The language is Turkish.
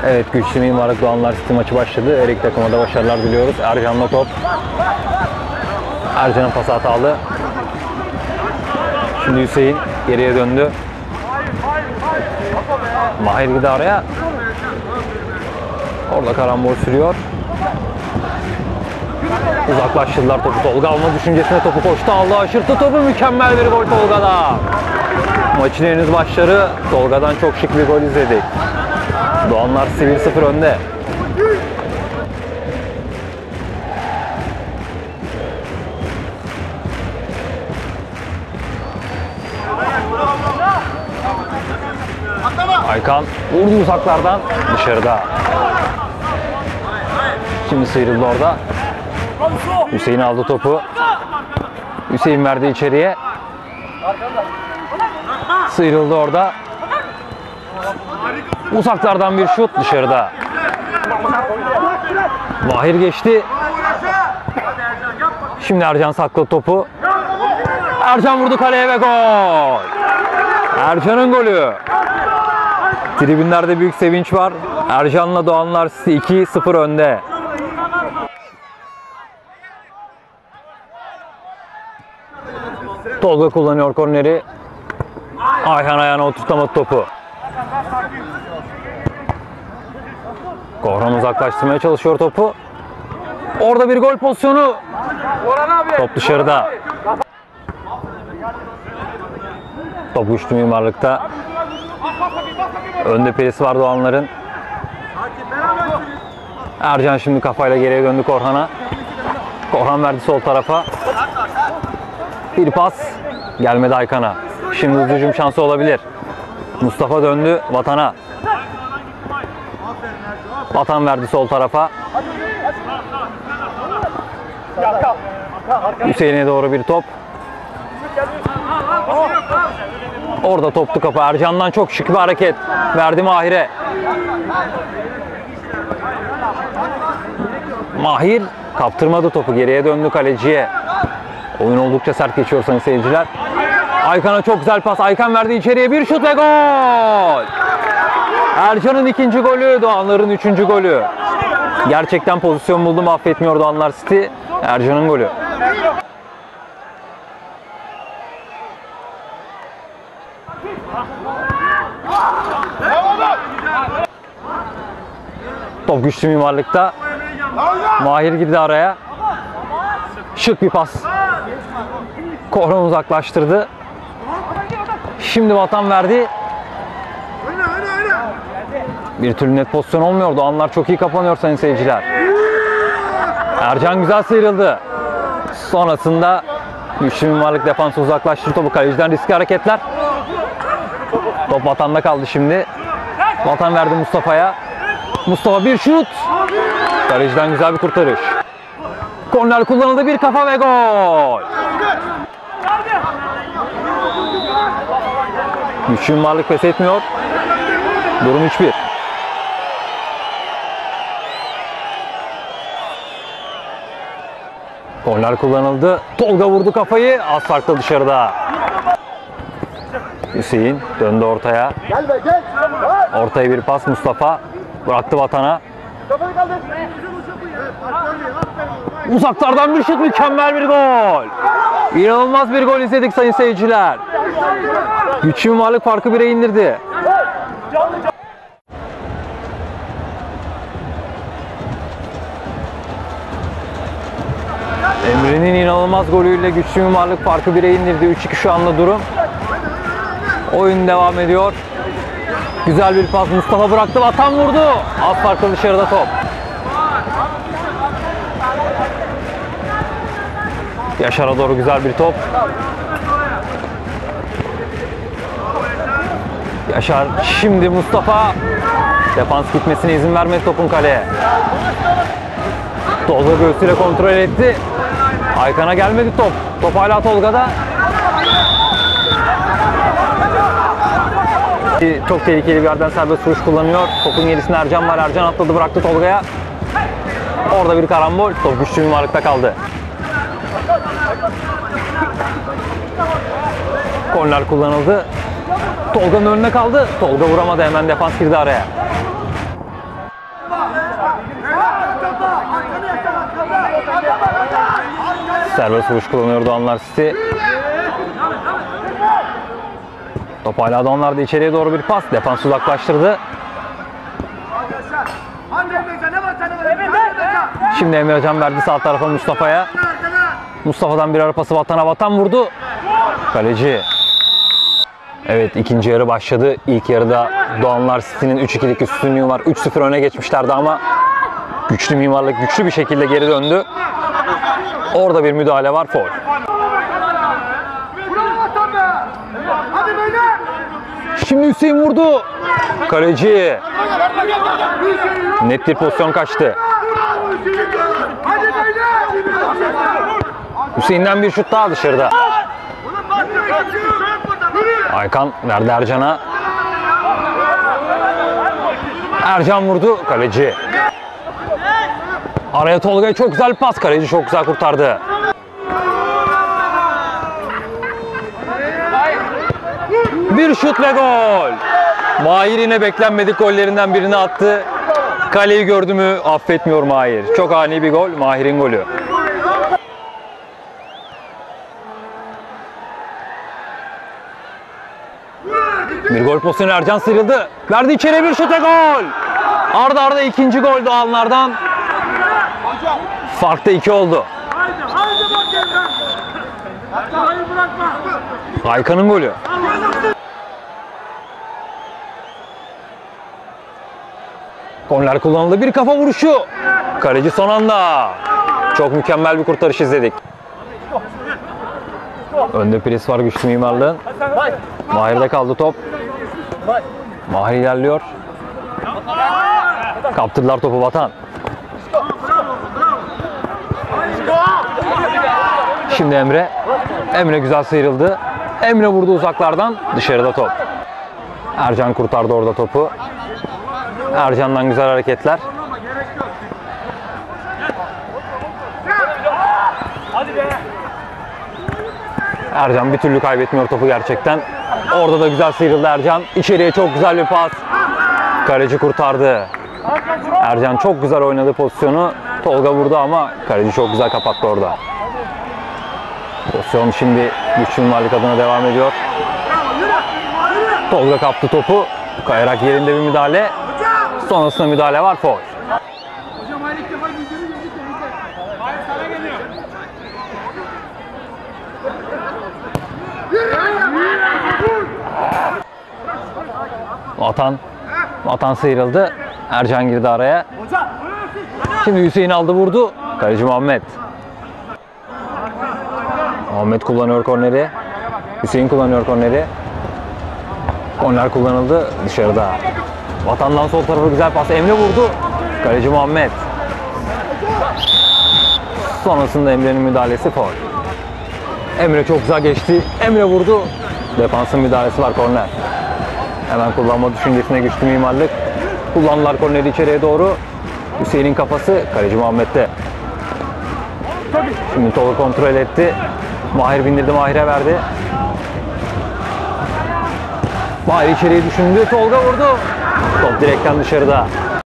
Evet, güçlü mimarlık Doğanlar City maçı başladı. Her iki takıma da başarılar diliyoruz. Ercan'la top. Ercan'ın pas hatalı. Şimdi Hüseyin geriye döndü. Mahir gitti araya. Orada karambol sürüyor. Uzaklaştırdılar topu. Tolga alma düşüncesine topu koştu. Aldı, aşırttı topu. Mükemmel bir gol Tolga'da. Maçın henüz başları. Tolga'dan çok şık bir gol izledik. Doğanlar 1-0 önde. Aykan vurdu uzaklardan, dışarıda. Şimdi sıyrıldı orada. Hüseyin aldı topu. Hüseyin verdi içeriye. Sıyrıldı orada. Uzaklardan bir şut, dışarıda. Mahir geçti. Şimdi Ercan sakladı topu. Ercan vurdu kaleye ve gol. Ercan'ın golü. Tribünlerde büyük sevinç var. Ercan'la Doğanlar City 2-0 önde. Tolga kullanıyor korneri. Ayhan ayağına oturtamadı topu. Korhan uzaklaştırmaya çalışıyor topu. Orada bir gol pozisyonu. Top dışarıda. Top güçlü mimarlıkta. Önde perisi var Doğanların. Ercan şimdi kafayla geriye döndü Korhan'a. Korhan verdi sol tarafa. Bir pas. Gelmedi Aykan'a. Şimdi hızlı hücum şansı olabilir. Mustafa döndü Vatan'a. Vatan verdi sol tarafa. Hüseyin'e doğru bir top. Orada toplu kapı. Ercan'dan çok şık bir hareket. Verdi Mahir'e. Mahir kaptırmadı topu. Geriye döndü kaleciye. Oyun oldukça sert geçiyor sayın seyirciler. Aykan'a çok güzel pas. Aykan verdi içeriye. Bir şut ve gol. Ercan'ın ikinci golü. Doğanlar'ın üçüncü golü. Gerçekten pozisyon buldu mu affetmiyor Doğanlar City. Ercan'ın golü. Top güçlü mimarlıkta. Mahir girdi araya. Şık bir pas. Korhan uzaklaştırdı. Şimdi Vatan verdi. Bir türlü net pozisyon olmuyor. Doğanlar çok iyi kapanıyor sayın seyirciler. Ercan güzel sıyrıldı. Sonrasında güçlü mimarlık defansı uzaklaştırdı topu. Kaleciden riskli hareketler. Top Vatan'da kaldı şimdi. Vatan verdi Mustafa'ya. Mustafa bir şut. Kaleciden güzel bir kurtarış. Korner kullanıldı, bir kafa ve gol. Güçlü mimarlık pes etmiyor. Durum 3-1. Korner kullanıldı. Tolga vurdu kafayı. Az farklı dışarıda. Hüseyin döndü ortaya. Ortaya bir pas Mustafa. Bıraktı Vatan'a. Uzaklardan bir şut, mükemmel bir gol. İnanılmaz bir gol izledik sayın seyirciler. Güçlü mimarlık farkı 1'e indirdi. Emre'nin inanılmaz golüyle güçlü mimarlık farkı 1'e indirdi. 3-2 şu anda durum. Oyun devam ediyor. Güzel bir pas Mustafa bıraktı. Vatan vurdu. Az farklı dışarıda top. Yaşar'a doğru güzel bir top. Yaşar şimdi Mustafa. Defans gitmesine izin vermedi topun kaleye. Tolga göğsüyle kontrol etti. Aykan'a gelmedi top. Top hala Tolga'da. Çok tehlikeli bir yerden serbest vuruş kullanıyor. Topun gerisinde Ercan var. Ercan atladı, bıraktı Tolga'ya. Orada bir karambol. Top güçlü mimarlıkta kaldı. Korner kullanıldı. Tolga'nın önüne kaldı. Tolga vuramadı. Hemen defans girdi araya. Serbest vuruş kullanıyor Doğanlar City. Top hala Doğanlar'da, içeriye doğru bir pas. Defans uzaklaştırdı. Şimdi Emrecan verdi sağ tarafa Mustafa'ya. Mustafa'dan bir ara pası Vatan'a. Vatan vurdu. Kaleci. Evet, ikinci yarı başladı. İlk yarıda Doğanlar City'nin 3-2'lik üstünlüğü var. 3-0 öne geçmişlerdi ama güçlü mimarlık güçlü bir şekilde geri döndü. Orada bir müdahale var, faul. Şimdi Hüseyin vurdu. Kaleci. Net bir pozisyon kaçtı. Hüseyin'den bir şut daha dışarıda. Aykan verdi Ercan'a. Ercan vurdu. Kaleci. Araya Tolga'ya çok güzel pas. Kaleci çok güzel kurtardı. Bir şut ve gol. Mahir yine beklenmedik gollerinden birini attı. Kaleyi gördü mü affetmiyor Mahir. Çok ani bir gol. Mahir'in golü. Bir gol pozisyonu, Ercan sıyrıldı. Verdi içeri, bir şut ve gol. Arda arda ikinci gol Doğanlar'dan. Fark da 2 oldu. Aykan'ın golü. Korner kullanıldı. Bir kafa vuruşu. Kaleci son anda. Çok mükemmel bir kurtarış izledik. Önde pres var güçlü mimarlığın. Mahir'de kaldı top. Mahir ilerliyor. Kaptırdılar topu Vatan. Şimdi Emre. Emre güzel sıyrıldı. Emre vurdu uzaklardan. Dışarıda top. Ercan kurtardı orada topu. Ercan'dan güzel hareketler. Ercan bir türlü kaybetmiyor topu gerçekten. Orada da güzel sıyrıldı Ercan. İçeriye çok güzel bir pas. Kaleci kurtardı. Ercan çok güzel oynadı pozisyonu. Tolga vurdu ama kaleci çok güzel kapattı orada. Pozisyon şimdi güçlü mimarlık adına devam ediyor. Tolga kaptı topu. Kayarak yerinde bir müdahale. Sonrasında müdahale var, faul. Vatan sıyrıldı. Ercan girdi araya. Şimdi Hüseyin aldı vurdu. Kaleci Muhammed. Muhammed kullanıyor korneri. Hüseyin kullanıyor korneri. Korner kullanıldı dışarıda. Vatandan sol tarafa güzel pas. Emre vurdu. Kaleci Muhammed. Sonrasında Emre'nin müdahalesi faul. Emre çok güzel geçti. Emre vurdu. Defansın müdahalesi var, korner. Hemen kullanma düşüncesine güçlü mimarlık. Kullandılar korneri içeriye doğru. Hüseyin'in kafası kaleci Muhammed'de. Şimdi Tolga kontrol etti. Mahir bindirdi, Mahir'e verdi. Mahir içeriye düşündü. Tolga vurdu. Top direkten dışarıda.